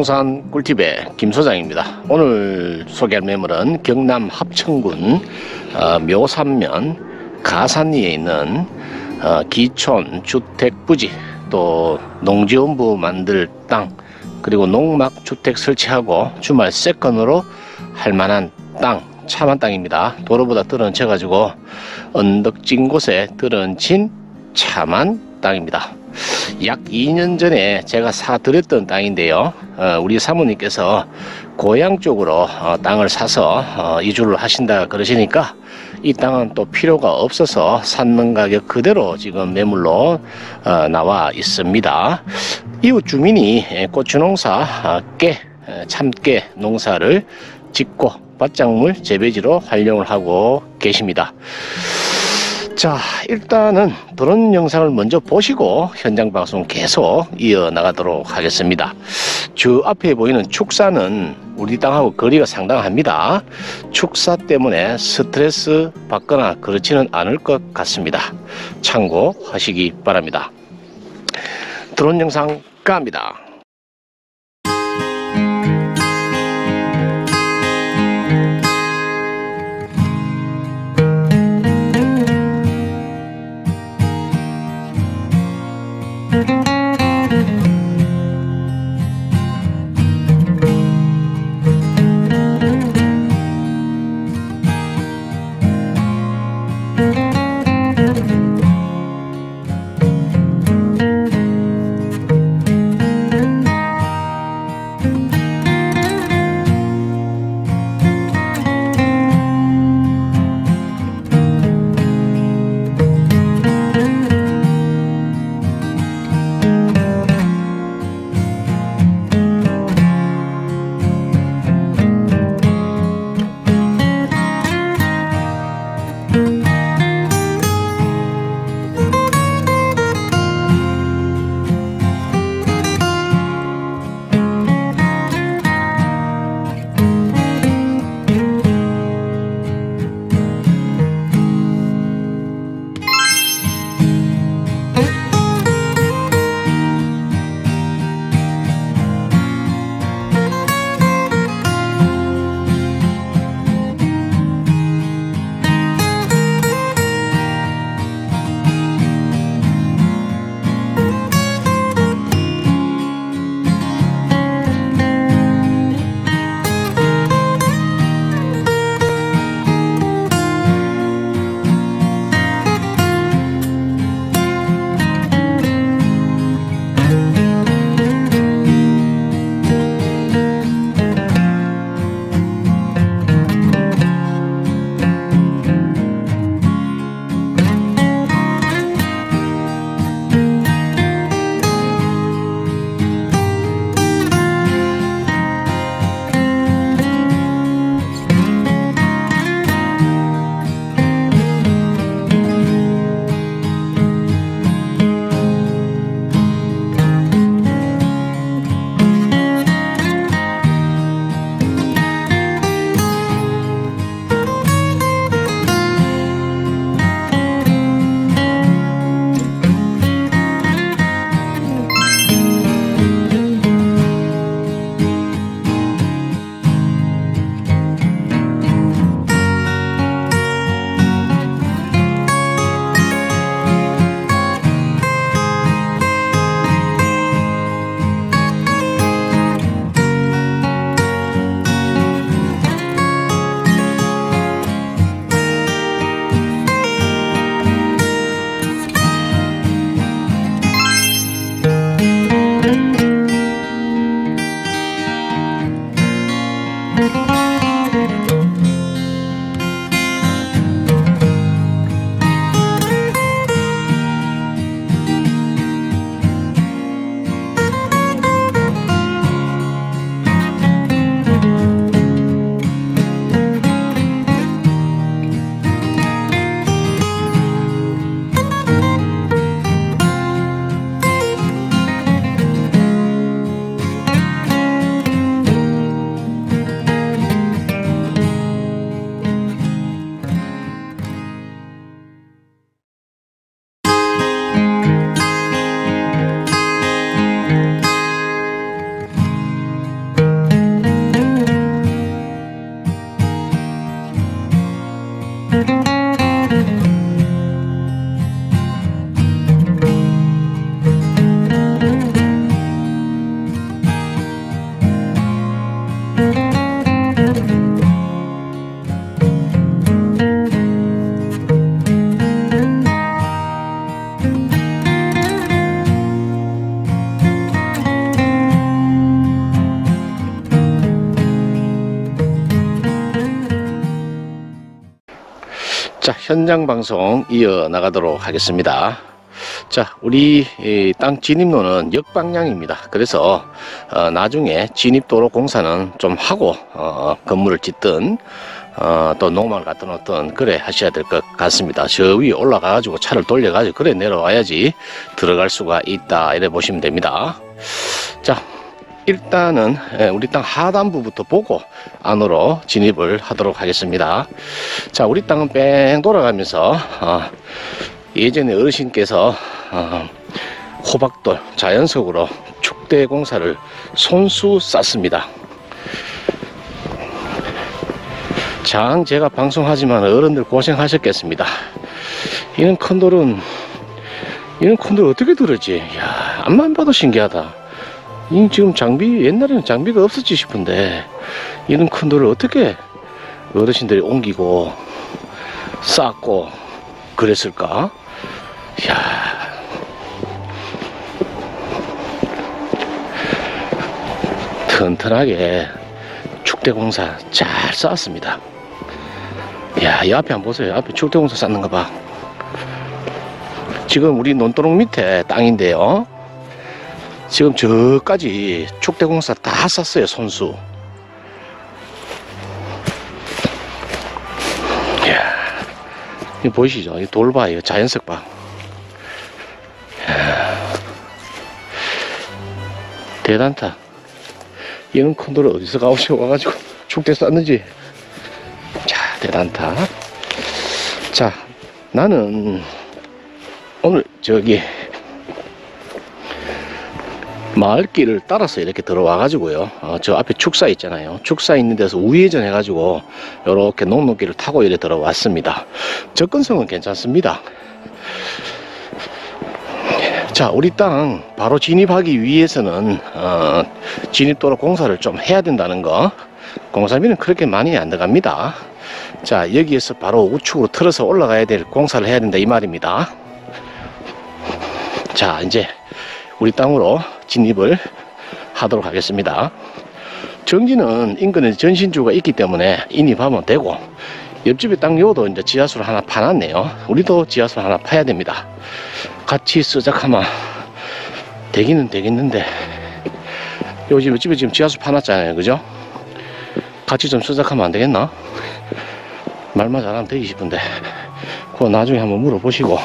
부동산 꿀팁의 김 소장입니다. 오늘 소개할 매물은 경남 합천군 묘산면 가산리에 있는 기촌 주택부지, 또 농지원부 만들 땅, 그리고 농막주택 설치하고 주말 세컨으로 할만한 땅, 참한 땅입니다. 도로보다 들어앉혀 가지고 언덕진 곳에 들어앉힌 참한 땅입니다. 약 2년 전에 제가 사드렸던 땅인데요, 우리 사모님께서 고향 쪽으로 땅을 사서 이주를 하신다 그러시니까 이 땅은 또 필요가 없어서 샀는 가격 그대로 지금 매물로 나와 있습니다. 이웃 주민이 고추농사, 참깨 농사를 짓고 밭작물 재배지로 활용을 하고 계십니다. 자, 일단은 드론 영상을 먼저 보시고 현장 방송 계속 이어나가도록 하겠습니다. 저 앞에 보이는 축사는 우리 땅하고 거리가 상당합니다. 축사 때문에 스트레스 받거나 그렇지는 않을 것 같습니다. 참고하시기 바랍니다. 드론 영상 갑니다. 자, 현장 방송 이어나가도록 하겠습니다. 자, 우리 땅 진입로는 역방향입니다. 그래서 나중에 진입도로 공사는 좀 하고 건물을 짓든 또 농막을 갖다 놓든 그래 하셔야 될 것 같습니다. 저 위에 올라가 가지고 차를 돌려 가지고 그래 내려와야지 들어갈 수가 있다, 이래 보시면 됩니다. 자, 일단은 우리 땅 하단부부터 보고 안으로 진입을 하도록 하겠습니다. 자, 우리 땅은 뺑 돌아가면서 예전에 어르신께서 호박돌 자연석으로 축대 공사를 손수 쌌습니다. 장 제가 방송하지만 어른들 고생하셨겠습니다. 이런 큰 돌은 어떻게 들었지? 야, 앞만 봐도 신기하다. 지금 장비, 옛날에는 장비가 없었지 싶은데 이런 큰 돌을 어떻게 어르신들이 옮기고 쌓고 그랬을까? 이야, 튼튼하게 축대공사 잘 쌓았습니다. 이야, 이 앞에 한번 보세요. 앞에 축대공사 쌓는 거 봐. 지금 우리 논두렁 밑에 땅인데요, 지금 저까지 축대공사 다 쌌어요, 손수. 이야, 이거 보이시죠? 이 돌 봐, 이거 자연석 봐. 이야, 대단하다. 이런 큰 돌을 어디서 가오셔가지고 축대 쌌는지. 자, 대단하다. 자, 나는 오늘 저기 마을길을 따라서 이렇게 들어와 가지고요, 저 앞에 축사 있잖아요. 축사 있는 데서 우회전 해 가지고 이렇게 농로길을 타고 이렇게 들어왔습니다. 접근성은 괜찮습니다. 자, 우리 땅 바로 진입하기 위해서는 진입도로 공사를 좀 해야 된다는 거, 공사비는 그렇게 많이 안 들어갑니다. 자, 여기에서 바로 우측으로 틀어서 올라가야 될 공사를 해야 된다, 이 말입니다. 자, 이제 우리 땅으로 진입을 하도록 하겠습니다. 정지는 인근에 전신주가 있기 때문에 인입하면 되고, 옆집에 땅 요도 이제 지하수를 하나 파놨네요. 우리도 지하수를 하나 파야 됩니다. 같이 쓰작하면 되기는 되겠는데, 요즘 집에 지금 지하수 파놨잖아요, 그죠? 같이 좀 쓰작하면 안 되겠나? 말만 잘하면 되기 싶은데, 그거 나중에 한번 물어보시고.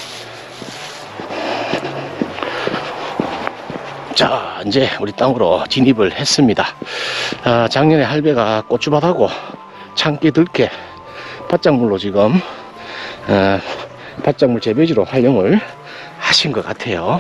자, 이제 우리 땅으로 진입을 했습니다. 작년에 할배가 고추밭하고 참깨, 들깨, 밭작물로 지금 밭작물 재배지로 활용을 하신 것 같아요.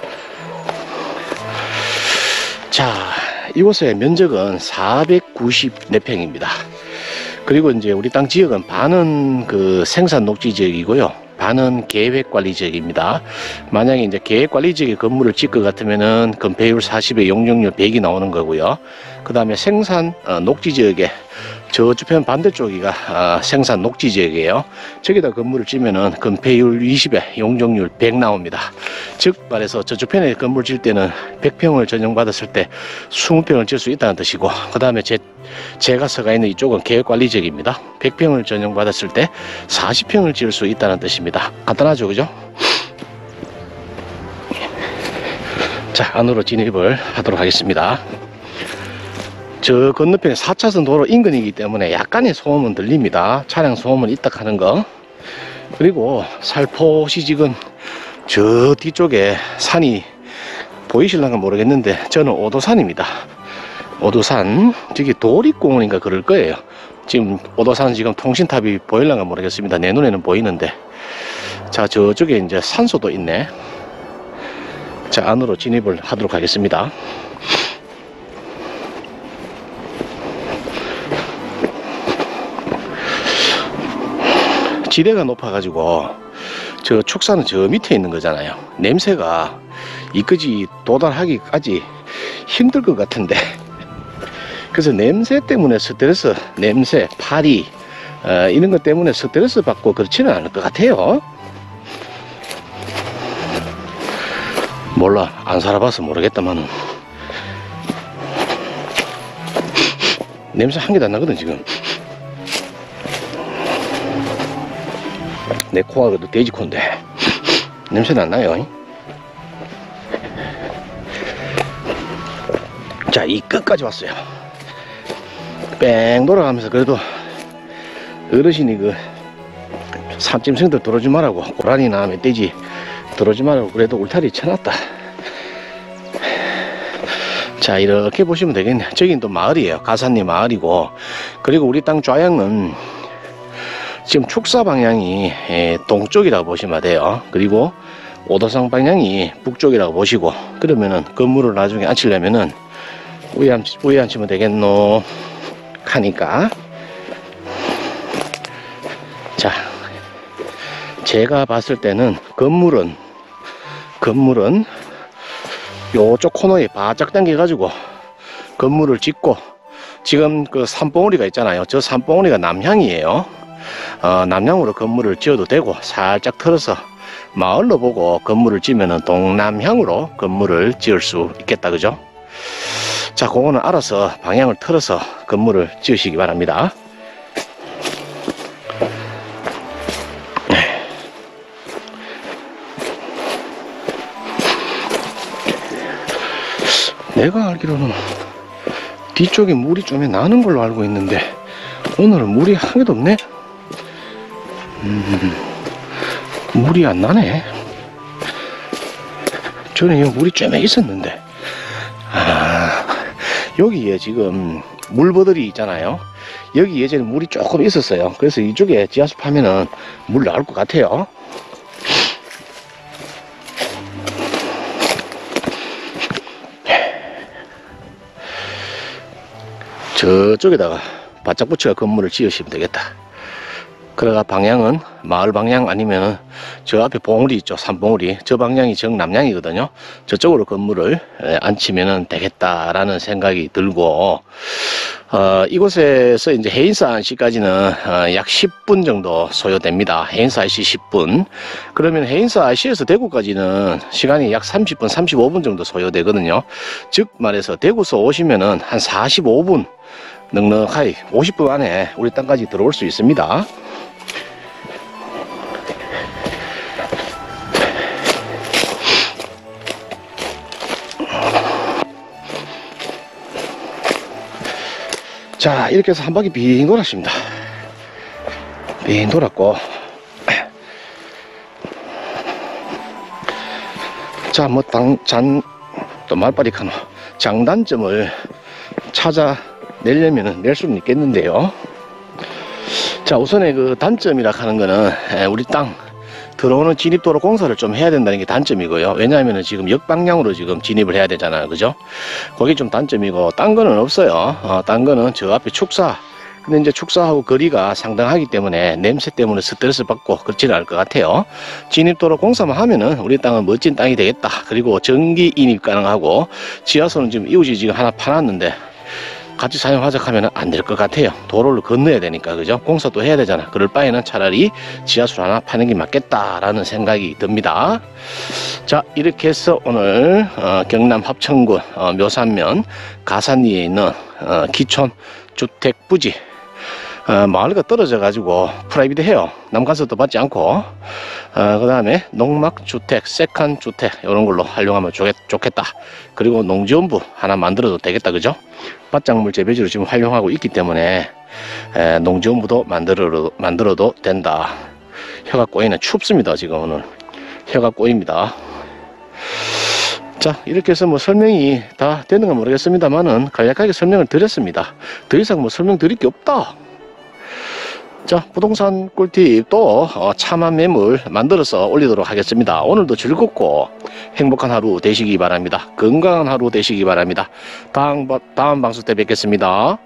자, 이곳의 면적은 494평입니다. 그리고 이제 우리 땅 지역은 반은 그 생산 녹지 지역이고요, 반은 계획관리 지역입니다. 만약에 이제 계획관리 지역에 건물을 짓을 것 같으면은 건폐율 40에 용적률 100이 나오는 거고요. 그 다음에 생산 녹지 지역에 저주편 반대쪽이가 생산 녹지 지역이에요. 저기다 건물을 짓면은 건폐율 20에 용적률 100 나옵니다. 즉 말해서 저주편에 건물 질 때는 100평을 전용받았을 때 20평을 질 수 있다는 뜻이고, 그 다음에 제가 서가 있는 이쪽은 계획관리 지역입니다. 100평을 전용받았을 때 40평을 지을 수 있다는 뜻입니다. 간단하죠, 그죠? 자, 안으로 진입을 하도록 하겠습니다. 저 건너편에 4차선 도로 인근이기 때문에 약간의 소음은 들립니다. 차량 소음은 있다 하는 거. 그리고 살포시 지금 저 뒤쪽에 산이 보이실랑가 모르겠는데 저는 오도산입니다. 오도산, 저기 도립공원인가 그럴 거예요. 지금 오도산 지금 통신탑이 보일랑가 모르겠습니다. 내 눈에는 보이는데. 자, 저쪽에 이제 산소도 있네. 자, 안으로 진입을 하도록 하겠습니다. 지대가 높아가지고 저 축사는 저 밑에 있는 거잖아요. 냄새가 이까지 도달하기까지 힘들 것 같은데, 그래서 냄새 때문에 스트레스, 냄새, 파리 이런 것 때문에 스트레스 받고 그렇지는 않을 것 같아요. 몰라, 안 살아봐서 모르겠다만 냄새 한 개도 안 나거든 지금. 내 코가 그래도 돼지코인데 냄새는 안 나요. 자, 이 끝까지 왔어요. 뺑 돌아가면서 그래도 어르신이 그 삼짐승들 들어오지 말라고, 고라니나 멧돼지 들어오지 말라고 그래도 울타리 쳐놨다. 자, 이렇게 보시면 되겠네. 저긴 또 마을이에요. 가산리 마을이고, 그리고 우리 땅 좌향은 지금 축사 방향이 동쪽이라고 보시면 돼요. 그리고 오도상 방향이 북쪽이라고 보시고, 그러면은 건물을 나중에 앉히려면은 위에 앉히면 되겠노 하니까. 자, 제가 봤을 때는 건물은 요쪽 코너에 바짝 당겨 가지고 건물을 짓고, 지금 그 산봉우리가 있잖아요. 저 산봉우리가 남향이에요. 남향으로 건물을 지어도 되고, 살짝 틀어서 마을로 보고 건물을 지으면은 동남향으로 건물을 지을 수 있겠다, 그죠? 자, 그거는 알아서 방향을 틀어서 건물을 지으시기 바랍니다. 내가 알기로는 뒤쪽에 물이 좀 나는 걸로 알고 있는데 오늘은 물이 한 개도 없네. 물이 안 나네. 전에 여기 물이 좀 있었는데, 여기에 지금 물버들이 있잖아요. 여기 예전에 물이 조금 있었어요. 그래서 이쪽에 지하수 파면은 물 나올 것 같아요. 저쪽에다가 바짝 붙여 건물을 지으시면 되겠다. 그래가 방향은 마을 방향 아니면은 저 앞에 봉우리 있죠, 산봉우리, 저 방향이 정남향이거든요. 저쪽으로 건물을 앉히면은 되겠다라는 생각이 들고, 이곳에서 이제 해인사 IC까지는 약 10분 정도 소요됩니다. 해인사 IC 10분. 그러면 해인사 IC에서 대구까지는 시간이 약 30분, 35분 정도 소요되거든요. 즉 말해서 대구서 오시면은 한 45분 넉넉하게 50분 안에 우리 땅까지 들어올 수 있습니다. 자, 이렇게 해서 한 바퀴 빙 돌았습니다. 빙 돌았고, 자, 뭐 또 말빨이 카노 장단점을 찾아내려면 낼 수는 있겠는데요. 자, 우선의 그 단점이라 하는 거는 우리 땅 들어오는 진입도로 공사를 좀 해야 된다는 게 단점이고요. 왜냐하면 지금 역방향으로 지금 진입을 해야 되잖아요, 그죠? 그게 좀 단점이고, 딴 거는 없어요. 딴 거는 저 앞에 축사, 근데 이제 축사하고 거리가 상당하기 때문에 냄새 때문에 스트레스 받고 그렇지는 않을 것 같아요. 진입도로 공사만 하면은 우리 땅은 멋진 땅이 되겠다. 그리고 전기 인입 가능하고, 지하수는 지금 이웃이 지금 하나 파놨는데 같이 사용하자 하면 안 될 것 같아요. 도로를 건너야 되니까, 그죠? 공사도 해야 되잖아. 그럴 바에는 차라리 지하수를 하나 파는 게 맞겠다라는 생각이 듭니다. 자, 이렇게 해서 오늘 경남 합천군 묘산면 가산리에 있는 기촌 주택 부지, 마을과 떨어져 가지고 프라이빗 해요. 남간서도 받지 않고, 그 다음에 농막주택, 세칸주택 이런 걸로 활용하면 좋겠다. 그리고 농지원부 하나 만들어도 되겠다, 그죠? 밭작물 재배지로 지금 활용하고 있기 때문에 농지원부도 만들어도 된다. 혀가 꼬이네. 춥습니다, 지금 오늘. 혀가 꼬입니다. 자, 이렇게 해서 뭐 설명이 다 되는 건 모르겠습니다만은 간략하게 설명을 드렸습니다. 더 이상 뭐 설명드릴 게 없다. 자, 부동산 꿀팁 또 참한 매물 만들어서 올리도록 하겠습니다. 오늘도 즐겁고 행복한 하루 되시기 바랍니다. 건강한 하루 되시기 바랍니다. 다음 방송 때 뵙겠습니다.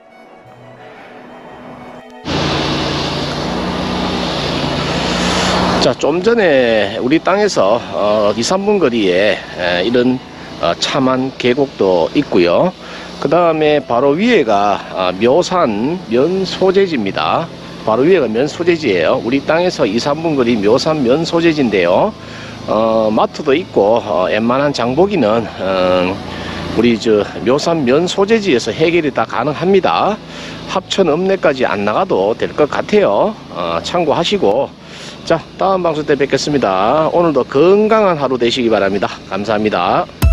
자, 좀 전에 우리 땅에서 2-3분 거리에 이런 참한 계곡도 있고요. 그 다음에 바로 위에가 묘산 면소재지입니다. 바로 위에가 면소재지예요. 우리 땅에서 2-3분 거리 묘산 면소재지인데요. 마트도 있고 웬만한 장보기는 우리 저 묘산 면소재지에서 해결이 다 가능합니다. 합천 읍내까지 안 나가도 될 것 같아요. 참고하시고 자, 다음 방송 때 뵙겠습니다. 오늘도 건강한 하루 되시기 바랍니다. 감사합니다.